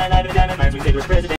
la la la, Diamond Mines, we did with president.